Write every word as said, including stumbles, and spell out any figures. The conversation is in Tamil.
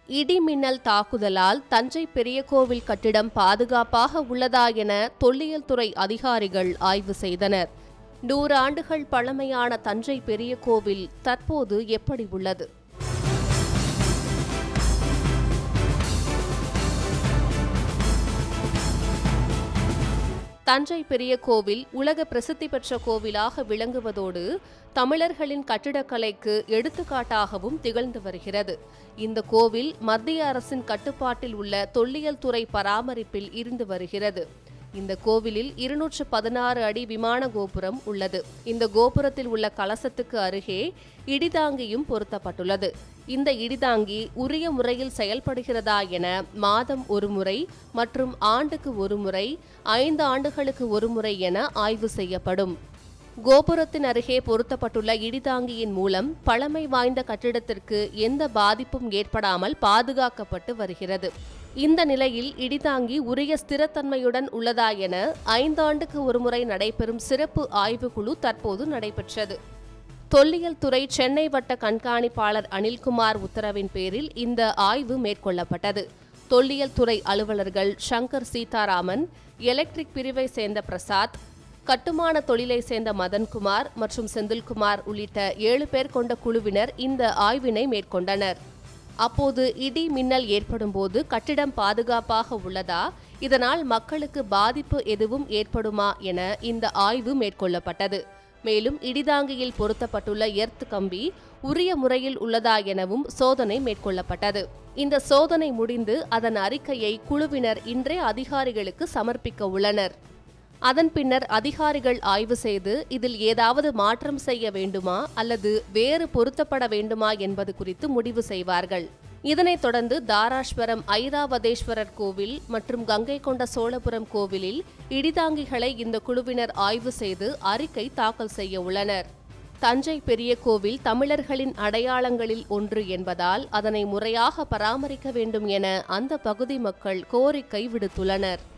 இடி மின்னல் தாக்குதலால் தஞ்சை பெரிய கோவில் கட்டிடம் பாதுகாப்பாக உள்ளதா என தொல்லியல் துறை அதிகாரிகள் ஆய்வு செய்தனர். நூறு ஆண்டுகள் பழமையான தஞ்சை பெரிய கோவில் தற்போது எப்படி உள்ளது? தஞ்சை பெரிய கோவில் உலக பிரசித்தி பெற்ற கோவிலாக விளங்குவதோடு தமிழர்களின் கட்டிடக்கலைக்கு எடுத்துக்காட்டாகவும் திகழ்ந்து வருகிறது. இந்த கோவில் மத்திய அரசின் கட்டுப்பாட்டில் உள்ள தொல்லியல் துறை பராமரிப்பில் இருந்து வருகிறது. இந்த கோவிலில் இருநூற்று பதினாறு அடி விமான கோபுரம் உள்ளது. இந்த கோபுரத்தில் உள்ள கலசத்துக்கு அருகே இடிதாங்கியும் பொருத்தப்பட்டுள்ளது. இந்த இடிதாங்கி உரிய முறையில் செயல்படுகிறதா என மாதம் ஒரு முறை மற்றும் ஆண்டுக்கு ஒரு முறை, ஐந்து ஆண்டுகளுக்கு ஒரு முறை என ஆய்வு செய்யப்படும். கோபுரத்தின் அருகே பொருத்தப்பட்டுள்ள இடிதாங்கியின் மூலம் பழமை வாய்ந்த கட்டிடத்திற்கு எந்த பாதிப்பும் ஏற்படாமல் பாதுகாக்கப்பட்டு வருகிறது. இந்த நிலையில் இடிதாங்கி உரிய ஸ்திரத்தன்மையுடன் உள்ளதா என ஐந்தாண்டுக்கு ஒருமுறை நடைபெறும் சிறப்பு ஆய்வுக்குழு தற்போது நடைபெற்றது. தொல்லியல் துறை சென்னை வட்ட கண்காணிப்பாளர் அனில்குமார் உத்தரவின் பேரில் இந்த ஆய்வு மேற்கொள்ளப்பட்டது. தொல்லியல் துறை அலுவலர்கள் சங்கர் சீதாராமன், எலக்ட்ரிக் பிரிவை சேர்ந்த பிரசாத், கட்டுமான தொழிலை சேர்ந்த மதன்குமார் மற்றும் செந்தில்குமார் உள்ளிட்ட ஏழு பேர் கொண்ட குழுவினர் இந்த ஆய்வினை மேற்கொண்டனர். அப்போது இடி மின்னல் ஏற்படும் போது கட்டிடம் பாதுகாப்பாக உள்ளதா, இதனால் மக்களுக்கு பாதிப்பு எதுவும் ஏற்படுமா என இந்த ஆய்வு மேற்கொள்ளப்பட்டது. மேலும் இடிதாங்கியில் பொருத்தப்பட்டுள்ள எர்த் கம்பி உரிய முறையில் உள்ளதா எனவும் சோதனை மேற்கொள்ளப்பட்டது. இந்த சோதனை முடிந்து அதன் அறிக்கையை குழுவினர் இன்றே அதிகாரிகளுக்கு சமர்ப்பிக்க உள்ளனர். அதன் பின்னர் அதிகாரிகள் ஆய்வு செய்து இதில் ஏதாவது மாற்றம் செய்ய வேண்டுமா அல்லது வேறு பொருத்தப்பட வேண்டுமா என்பது குறித்து முடிவு செய்வார்கள். இதனைத் தொடர்ந்து தாராஸ்வரம் ஐராவதேஸ்வரர் கோவில் மற்றும் கங்கை கொண்ட சோழபுரம் கோவிலில் இடிதாங்கிகளை இந்த குழுவினர் ஆய்வு செய்து அறிக்கை தாக்கல் செய்ய உள்ளனர். தஞ்சை பெரிய கோவில் தமிழர்களின் அடையாளங்களில் ஒன்று என்பதால் அதனை முறையாக பராமரிக்க வேண்டும் என அந்த பகுதி மக்கள் கோரிக்கை விடுத்துள்ளனர்.